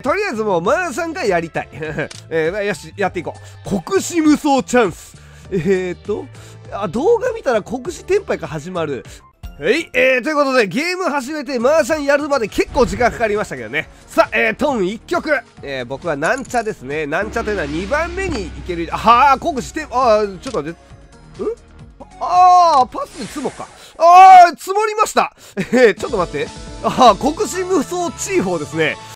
とりあえずもうマーさんがやりたいよし、やっていこう。国士無双チャンス。動画見たら国士天敗が始まる。はい、ということでゲーム始めてマーシャンやるまで結構時間かかりましたけどね。さあ、トン1曲、僕はなんちゃですね。なんちゃというのは2番目にいける。はあ、国士天、ちょっと待って、パスで積もうか。積もりました。ちょっと待って。国士無双チーフォーですね。